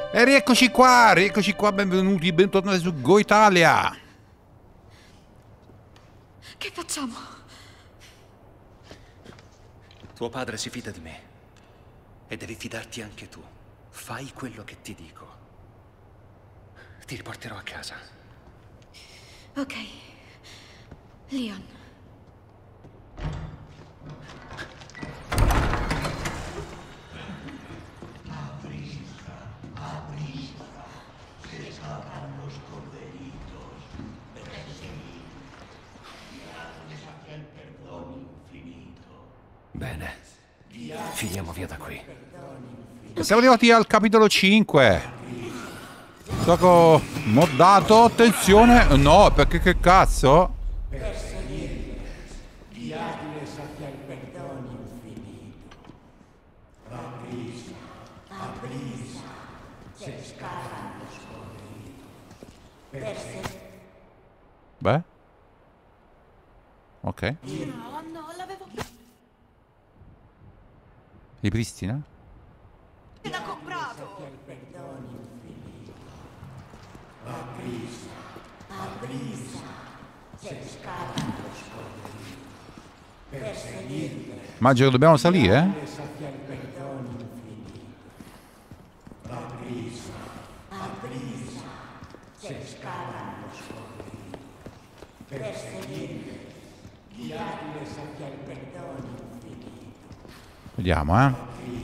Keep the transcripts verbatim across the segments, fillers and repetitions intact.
E rieccoci qua, rieccoci qua, benvenuti, bentornati su Go Italia. Che facciamo? Tuo padre si fida di me. E devi fidarti anche tu. Fai quello che ti dico. Ti riporterò a casa. Ok. Leon. Bene. Finiamo via da qui. Siamo arrivati al capitolo cinque. Gioco moddato, attenzione. No, perché che cazzo? Beh. Ok. No, no, l'avevo Ripristina? appena comprato. Immagino che dobbiamo salire? Vediamo, eh.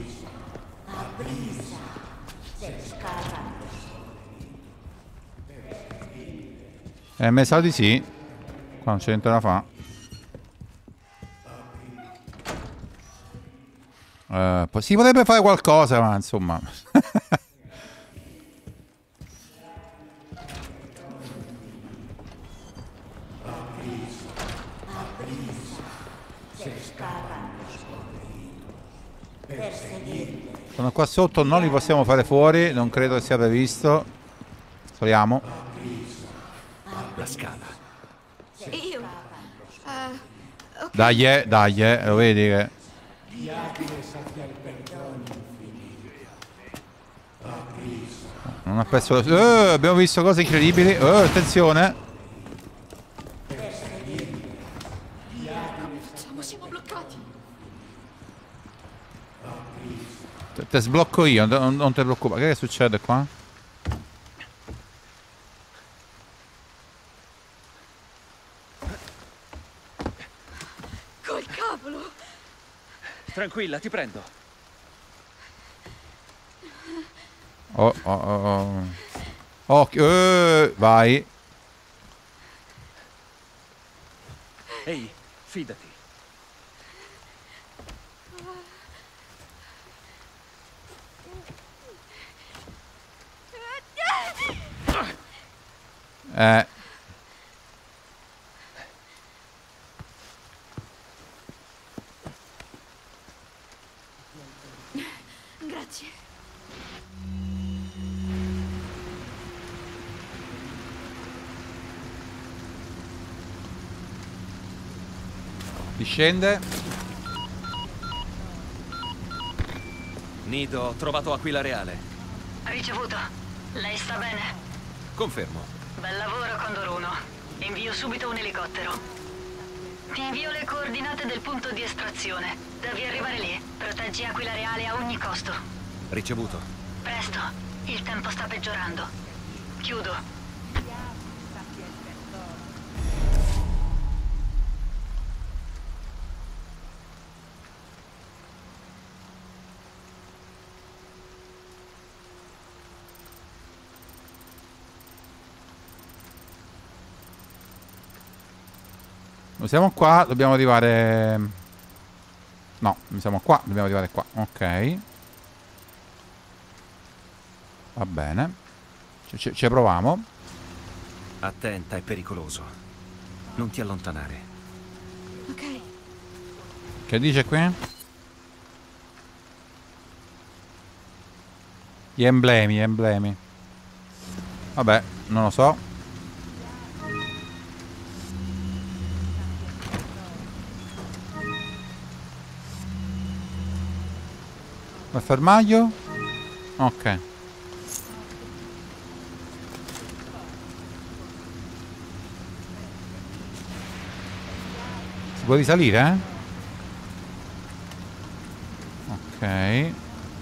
Eh, me sa di sì. Qua non c'è niente da fa. Eh, poi si potrebbe fare qualcosa, ma insomma. Sono qua sotto, non li possiamo fare fuori, non credo che sia previsto. Speriamo. La scala. Io. Uh, ok. Dai, eh, dai, eh, lo vedi che... Non ha perso... Eh, abbiamo visto cose incredibili. Eh, attenzione. Facciamo, siamo bloccati. Te, te sblocco io, non, non ti preoccupare. Che succede qua? Col cavolo. Tranquilla, ti prendo. Oh, oh, oh, oh. Occhio, eh, vai. Ehi, fidati. Eh. Grazie. Ti scende. Nido, ho trovato Aquila Reale. Ricevuto. Lei sta bene? Confermo. Bel lavoro, Condor uno. Invio subito un elicottero. Ti invio le coordinate del punto di estrazione. Devi arrivare lì. Proteggi Aquila Reale a ogni costo. Ricevuto. Presto. Il tempo sta peggiorando. Chiudo. Noi siamo qua, dobbiamo arrivare... No, siamo qua, dobbiamo arrivare qua. Ok. Va bene. Ci, ci proviamo. Attenta, è pericoloso. Non ti allontanare. Ok. Che dice qui? Gli emblemi, gli emblemi. Vabbè, non lo so. Il fermaglio? Ok. Si può risalire? Ok.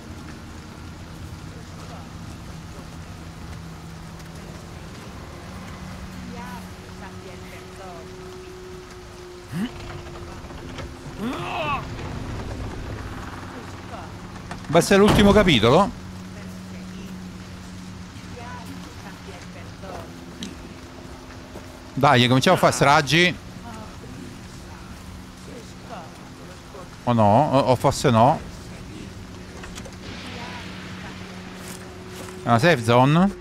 Deve essere l'ultimo capitolo. Dai, cominciamo a fare stragi. O no, o, o forse no. È una safe zone.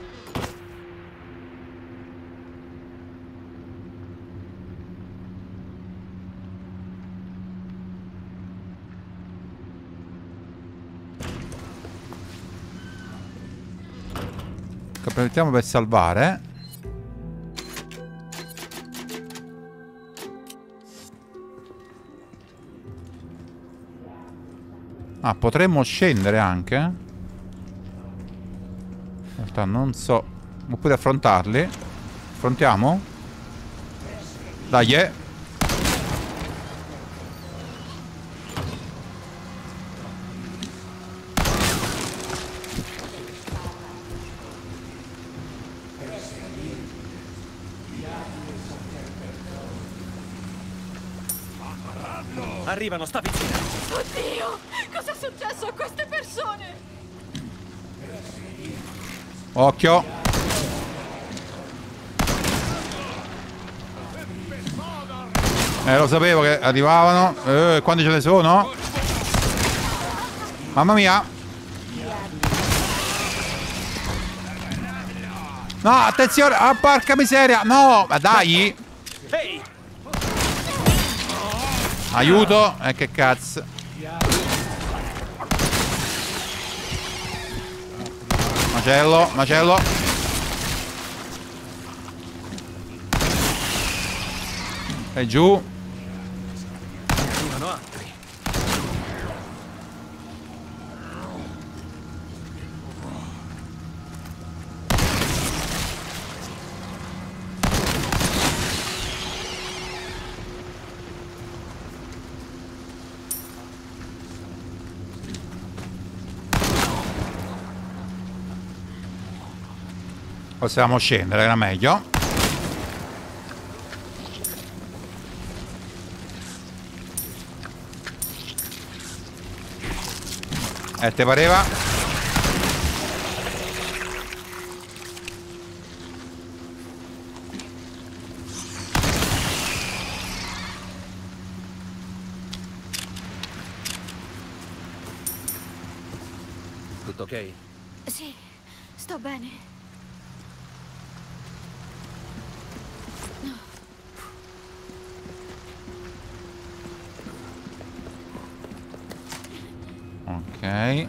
Approfittiamo per salvare. Ah, potremmo scendere anche. In realtà non so. Oppure affrontarli. Affrontiamo? Dai, eh. Arrivano, sta vicino. Oddio! Cosa è successo a queste persone? Occhio. Eh, lo sapevo che arrivavano. Eh, quanti ce ne sono? Mamma mia. No, attenzione. Ah, porca miseria. No, ma dai. Ehi! Aiuto. Eh, che cazzo. Macello, macello. E giù. Arrivano altri. Possiamo scendere, era meglio. Eh, te pareva? Tutto ok? Sì, sto bene. Ok.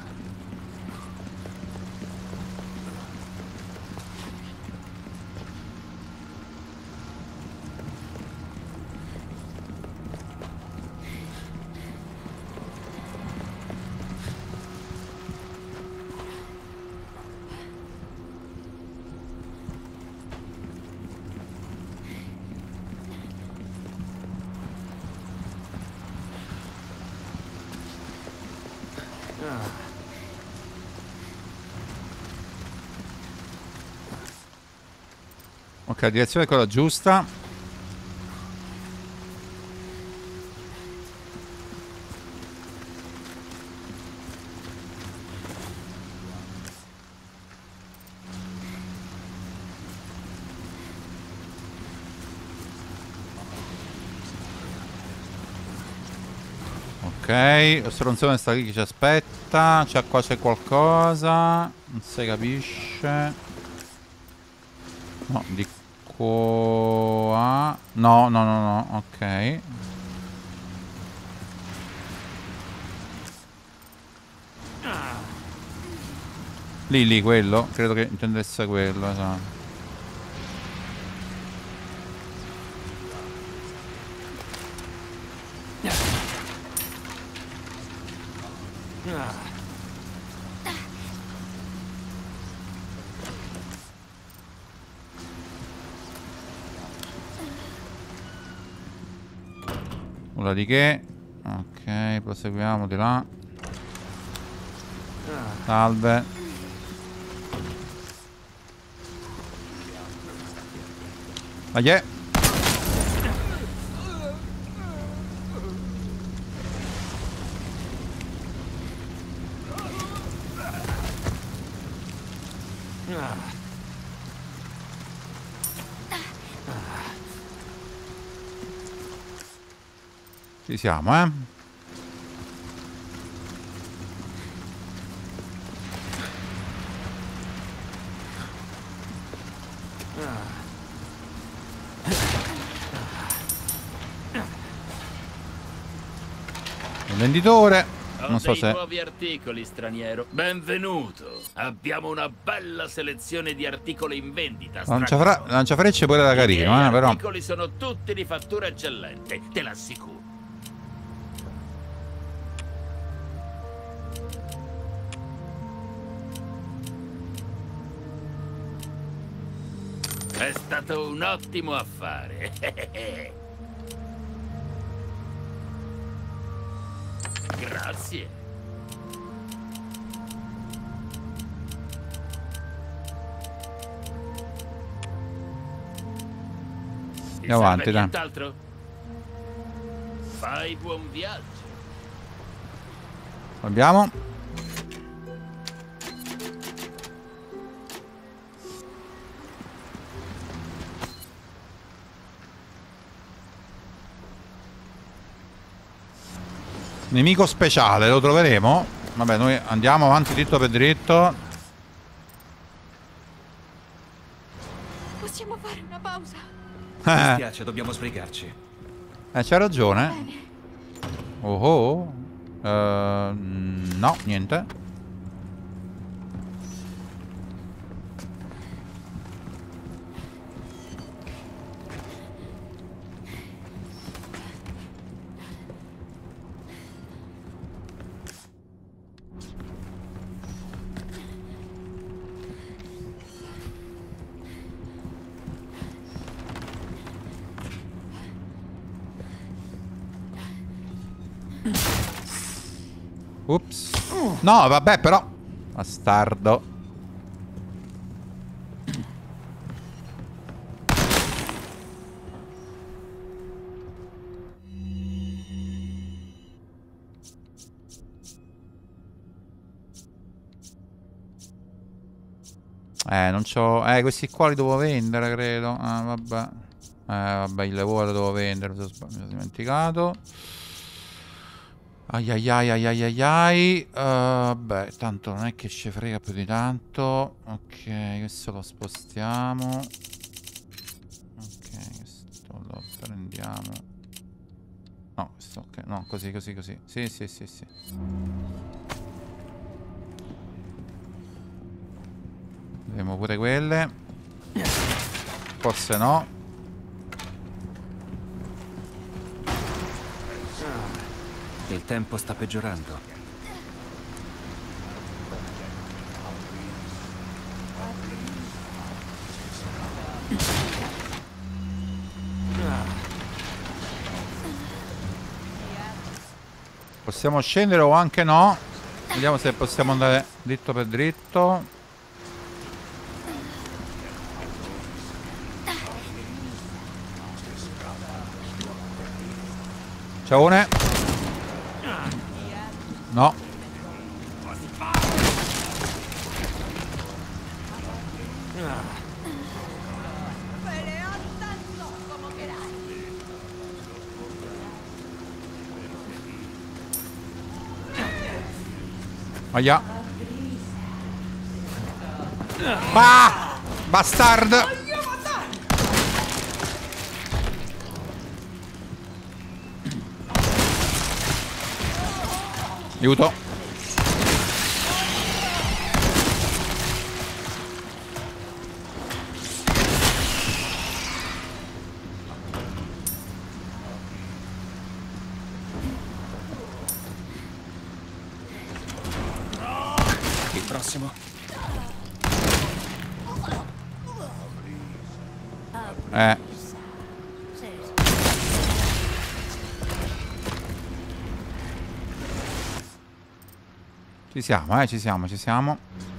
Ok, la direzione è quella giusta. Ok, lo stronzone sta lì che ci aspetta. C'è qua c'è qualcosa. Non si capisce. No, di qua. No, no, no, no, ok. Lì, lì, quello. Credo che intendesse quello, esatto. Nulla di che. Ok, proseguiamo di là. Salve. Ma che? Ci siamo, eh? Il venditore. Non so se... nuovi articoli, straniero. Benvenuto. Abbiamo una bella selezione di articoli in vendita. Lanciafra... Lanciafrecce pure da carino, eh, però. Gli articoli sono tutti di fattura eccellente, te l'assicuro. È stato un ottimo affare. Grazie. Andiamo avanti, dai. Nient'altro? Fai buon viaggio. Abbiamo. Nemico speciale, lo troveremo? Vabbè, noi andiamo avanti dritto per dritto. Possiamo fare una pausa? Mi dispiace, dobbiamo sbrigarci. Eh, c'ha ragione. Oh oh. Uh, no, niente. Ups. No, vabbè, però. Bastardo. Eh, non c'ho... Eh, questi qua li devo vendere, credo. Ah, vabbè. Eh, vabbè, il lavoro lo devo vendere. Mi sono, mi sono dimenticato. Ai ai ai ai ai ai ai. Uh, vabbè, tanto non è che ci frega più di tanto. Ok, questo lo spostiamo. Ok, questo lo prendiamo. No, questo ok. No, così, così, così. Sì, sì, sì, sì. Vediamo pure quelle. Forse no. Il tempo sta peggiorando. Possiamo scendere o anche no. Vediamo se possiamo andare dritto per dritto. Ciao une. No. Aia. Ah! Bastard! Aiuto. Il prossimo. Eh. Ci siamo, eh, ci siamo, ci siamo.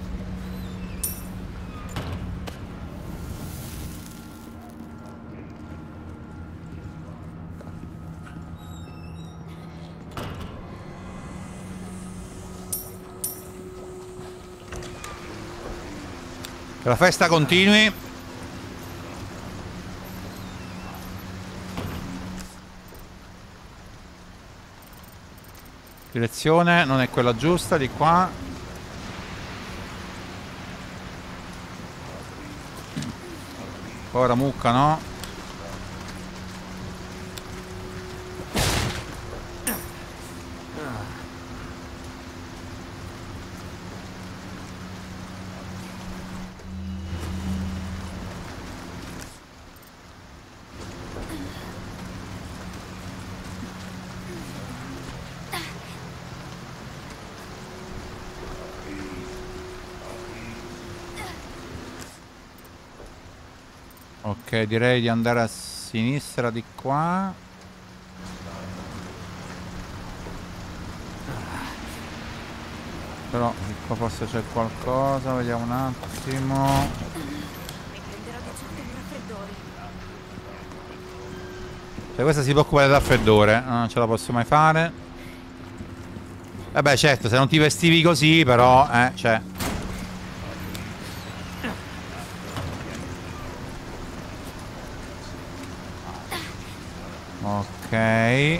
Che la festa continui. Direzione non è quella giusta, di qua. Ora mucca, no? Ok, direi di andare a sinistra di qua. Però di qua forse c'è qualcosa, vediamo un attimo. Mi prenderò di certo un raffreddore. Cioè questa si preoccupa del raffreddore, non ce la posso mai fare. Vabbè certo, se non ti vestivi così però, eh, cioè... Ok.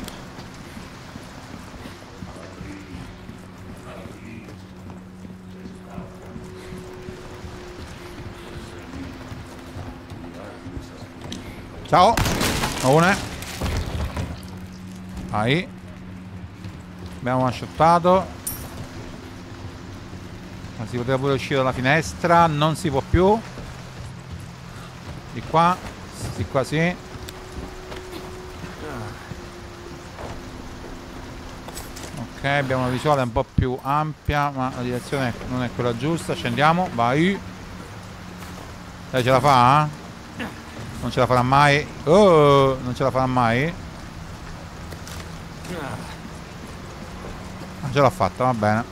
Ciao. Una. Vai. Abbiamo asciuttato. Ma si poteva pure uscire dalla finestra. Non si può più. Di qua. Di qua sì. Ok, abbiamo una visuale un po' più ampia, ma la direzione non è quella giusta. Scendiamo, vai. Lei ce la fa? Non ce la farà mai. Oh, non ce la farà mai. Ah, ce l'ha fatta, va bene.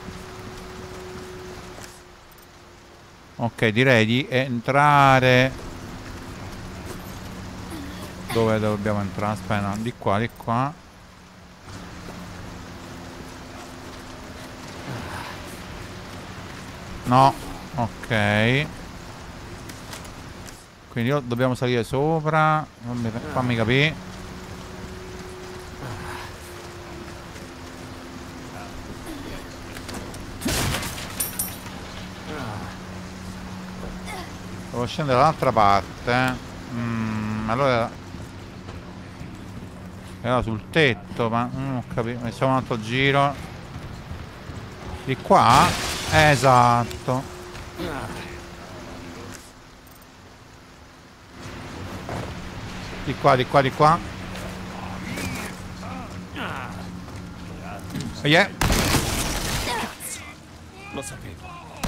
Ok, direi di entrare. Dove dobbiamo entrare? Aspetta, no, di qua, di qua. No, ok. Quindi dobbiamo salire sopra. Fammi, fammi capire. Devo scendere dall'altra parte. Mm, allora era sul tetto, ma non ho capito. Facciamo un altro giro. Di qua? Esatto. Di qua, di qua, di qua. Oh yeah. Lo sapevo.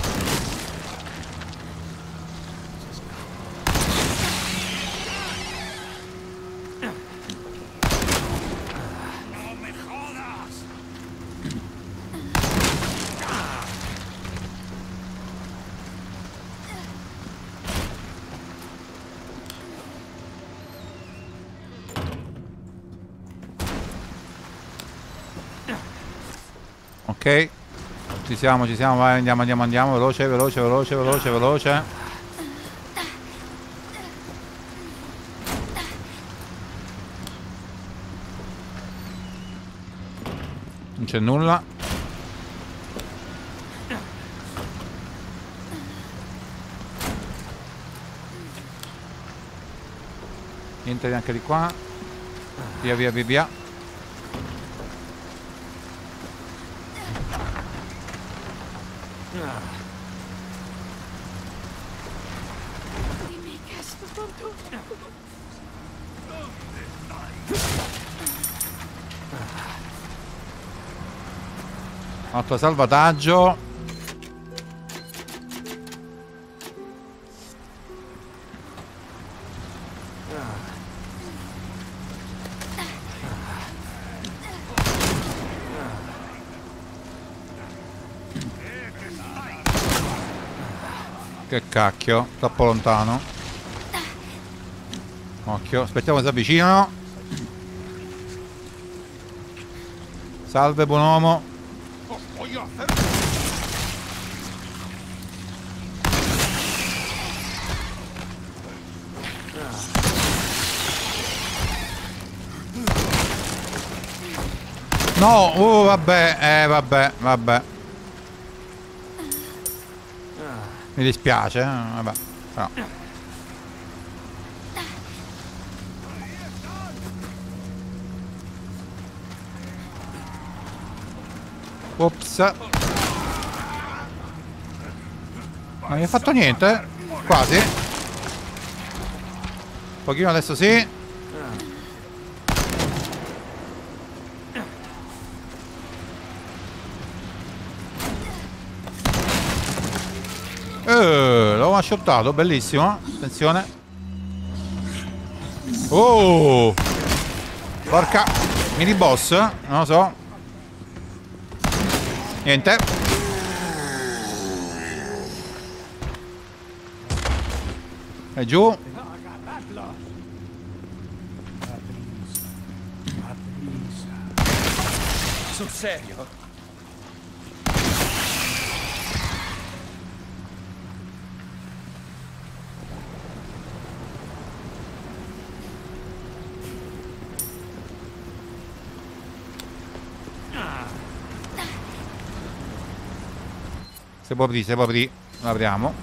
Ok, ci siamo, ci siamo, vai, andiamo, andiamo, andiamo, veloce, veloce, veloce, veloce, veloce. Non c'è nulla. Niente neanche di qua. Via, via, via, via. Dimmi che è stato. Altro salvataggio. Che cacchio, troppo lontano. Occhio, aspettiamo che si avvicinano. Salve, buon uomo. No, uh, vabbè, eh, vabbè, vabbè. Mi dispiace, eh? Vabbè, però. Ops. Non mi ha fatto niente? Quasi. Un pochino adesso sì. Eh, l'ho one-shottato, bellissimo. Attenzione. Oh! Porca mini boss, non lo so. Niente. E giù. Sul serio? Se può aprire, se può aprire. L'apriamo.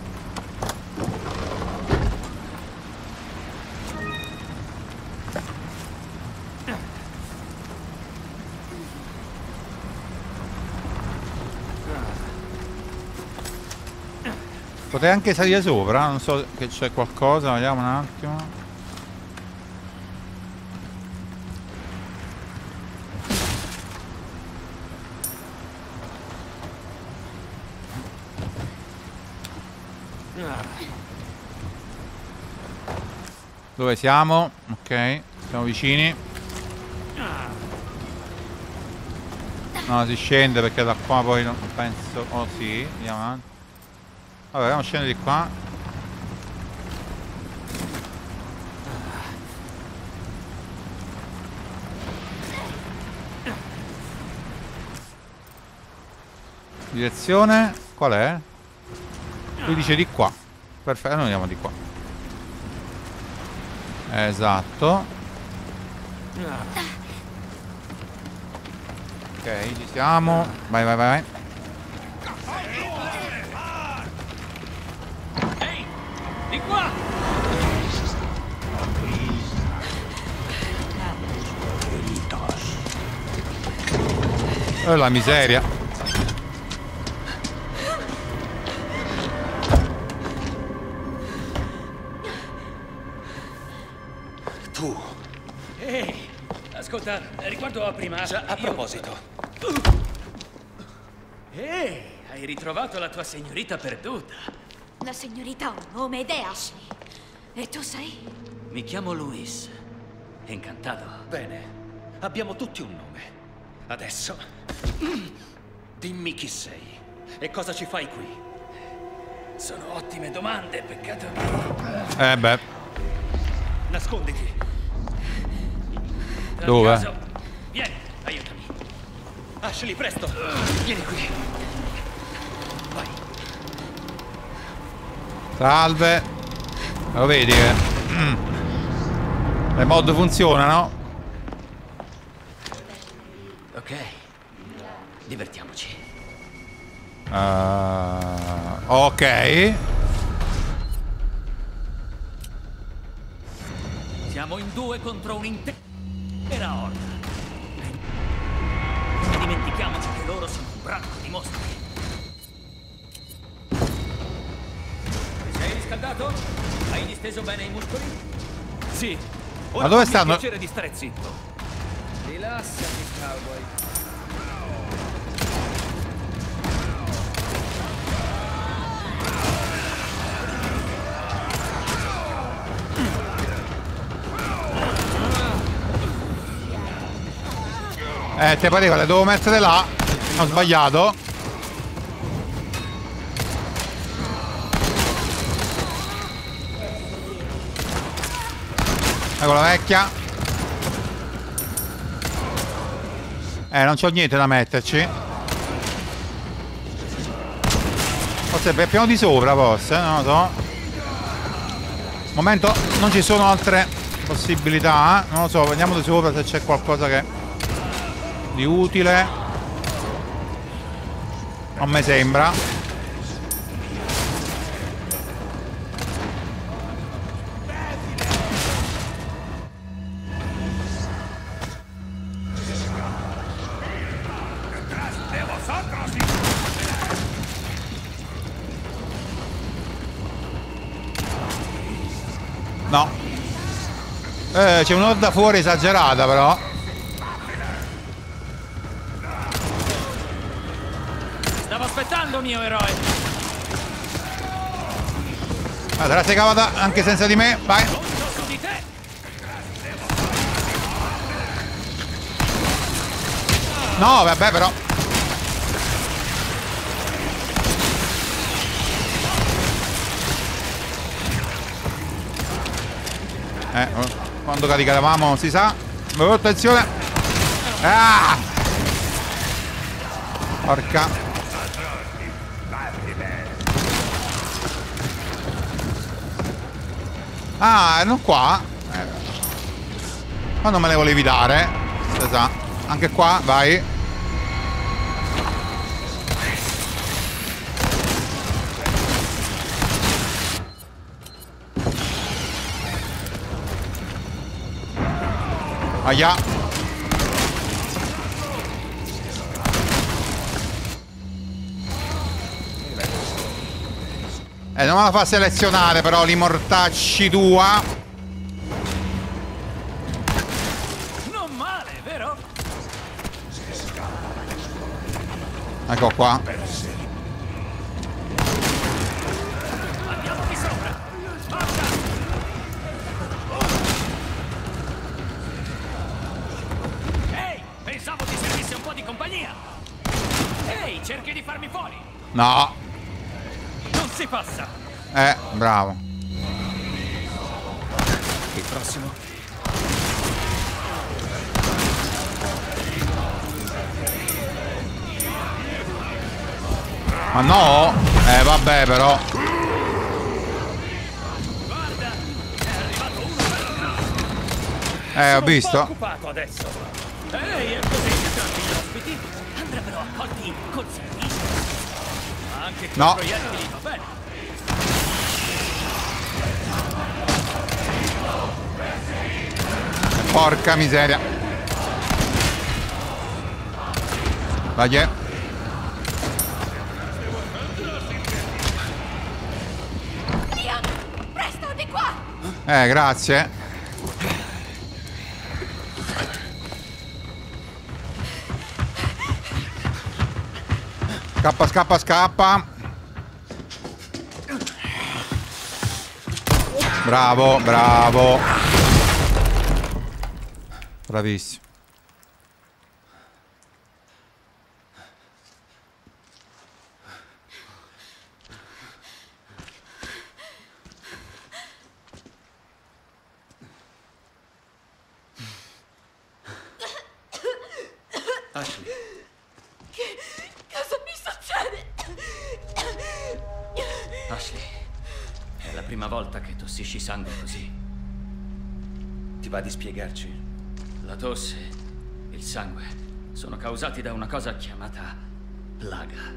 Potrei anche salire sopra, non so che c'è qualcosa, vediamo un attimo. Dove siamo? Ok, siamo vicini. No, si scende perché da qua poi non penso. Oh sì, andiamo avanti. Vabbè, andiamo a scendere di qua. Direzione? Qual è? Lui dice di qua. Perfetto, noi andiamo di qua. Esatto. Ok, ci siamo. Vai, vai, vai. Ehi, di qua! Oh, la miseria. Tu. Ehi, ascolta, riguardo a prima... Già, a io- proposito. Ehi, hai ritrovato la tua signorita perduta. La signorita ha un nome ed è Ashley. E tu sei? Mi chiamo Luis. Incantato. Bene, abbiamo tutti un nome. Adesso, dimmi chi sei e cosa ci fai qui. Sono ottime domande, peccato. Eh beh. Nasconditi. Per Dove? caso- Vieni, aiutami. Ashley, presto. Vieni qui. Vai. Salve. Lo vedi che mm. le mod funzionano? Ok, divertiamoci. Uh, ok. Siamo in due contro un'intera orda. Non dimentichiamoci che loro sono un branco di mostri. Ti sei riscaldato? Hai disteso bene i muscoli? Sì. Ma dove stanno? Piacere di stare zitto. Rilassati, cowboy. Eh, te pareva, le devo mettere là. Ho sbagliato. Ecco la vecchia. Eh, non c'ho niente da metterci. Forse per il piano di sopra, forse, non lo so. Momento, non ci sono altre possibilità. Non lo so, vediamo di sopra se c'è qualcosa che di utile. Non mi sembra. No. Eh, c'è un'orda fuori esagerata però. Stavo aspettando, mio eroe. Ah, te la sei cavata anche senza di me. Vai. Conto su di te. No, vabbè però. Eh, quando caricavamo si sa. Oh, attenzione. Ah! Porca. Ah, non qua. Eh. Ma non me le volevi dare. Si sa. Anche qua, vai. Aia. Eh, non me la fa selezionare però li mortacci tua. Non male, vero? Ecco qua. Andiamo di sopra. Forza! Ehi, pensavo ti servisse un po' di compagnia. Ehi, cerchi di farmi fuori. No. Non si passa. Eh, bravo. Il prossimo? Ma no? Eh, vabbè però. Guarda, è arrivato uno bello. Eh, ho visto. Sono un po' occupato adesso. Ehi, è così che tratti gli ospiti? Andrebbero accolti col servizio. Ma anche con No. proiettili va bene. Porca miseria. Vai. eh. Ian, presto, di qua! Eh, grazie. Scappa, scappa, scappa. Bravo, bravo. Bravissimo. Ashley, Che cosa mi succede? Ashley, È la prima volta che tossisci sangue così. ti va di spiegarci? La tosse, il sangue, sono causati da una cosa chiamata plaga.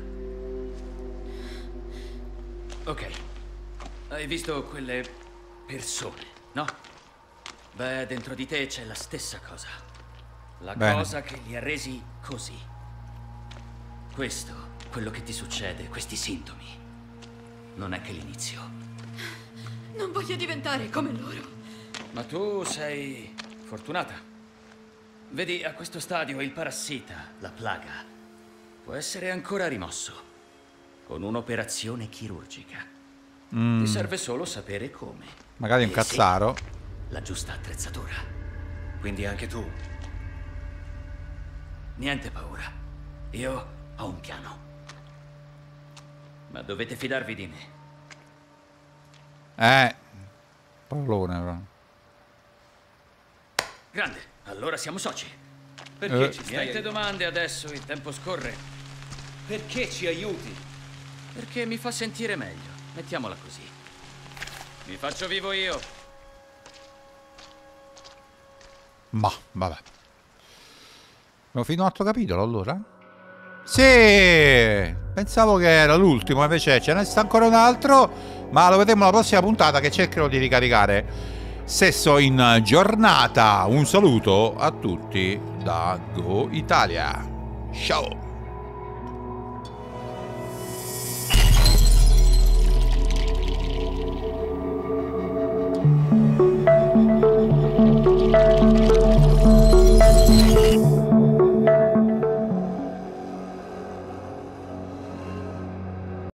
Ok, hai visto quelle persone, no? Beh, dentro di te c'è la stessa cosa. La Bene. cosa che li ha resi così. Questo, quello che ti succede, questi sintomi, non è che l'inizio. Non voglio diventare come loro. Ma tu sei fortunata. Vedi, a questo stadio il parassita, la plaga, può essere ancora rimosso con un'operazione chirurgica. Ti serve solo sapere come. Magari un E cazzaro. sì, la giusta attrezzatura. Quindi anche tu? Niente paura. Io ho un piano. Ma dovete fidarvi di me. Eh. Pallone però. Grande, allora siamo soci. Perché Eh. ci stai Niente aiutando? domande adesso, il tempo scorre. Perché ci aiuti? Perché mi fa sentire meglio. Mettiamola così. Mi faccio vivo io. Ma, vabbè. Abbiamo finito un altro capitolo allora? Sì! Pensavo che era l'ultimo, invece ce ne sta ancora un altro, ma lo vedremo alla prossima puntata che cercherò di ricaricare. Sesso in giornata. Un saluto a tutti da Go Italia. Ciao!